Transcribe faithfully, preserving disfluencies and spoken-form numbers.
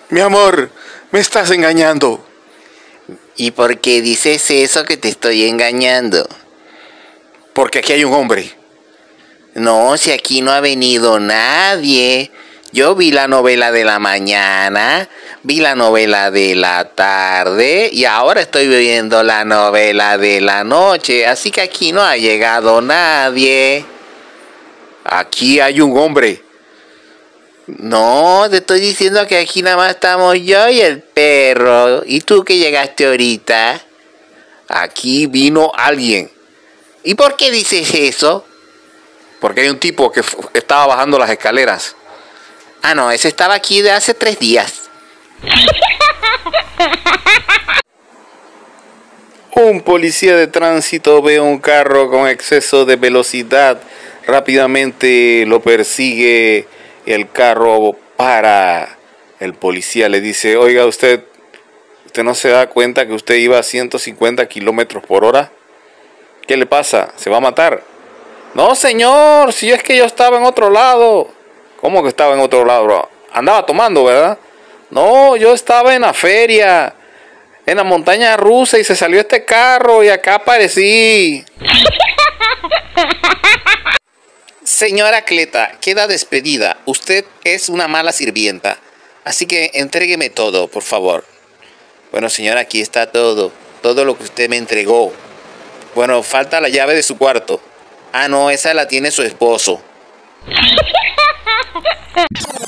Mi amor, me estás engañando. ¿Y por qué dices eso que te estoy engañando? Porque aquí hay un hombre. No, si aquí no ha venido nadie. Yo vi la novela de la mañana, vi la novela de la tarde y ahora estoy viendo la novela de la noche. Así que aquí no ha llegado nadie. Aquí hay un hombre. No, te estoy diciendo que aquí nada más estamos yo y el perro. ¿Y tú que llegaste ahorita? Aquí vino alguien. ¿Y por qué dices eso? Porque hay un tipo que estaba bajando las escaleras. Ah, no, ese estaba aquí de hace tres días. Un policía de tránsito ve un carro con exceso de velocidad. Rápidamente lo persigue. El carro para. El policía le dice, oiga, usted, ¿usted no se da cuenta que usted iba a ciento cincuenta kilómetros por hora? ¿Qué le pasa? ¿Se va a matar? No, señor, si es que yo estaba en otro lado. ¿Cómo que estaba en otro lado, bro? Andaba tomando, ¿verdad? No, yo estaba en la feria, en la montaña rusa, y se salió este carro y acá aparecí. Señora Cleta, queda despedida. Usted es una mala sirvienta. Así que entrégueme todo, por favor. Bueno, señora, aquí está todo. Todo lo que usted me entregó. Bueno, falta la llave de su cuarto. Ah, no, esa la tiene su esposo.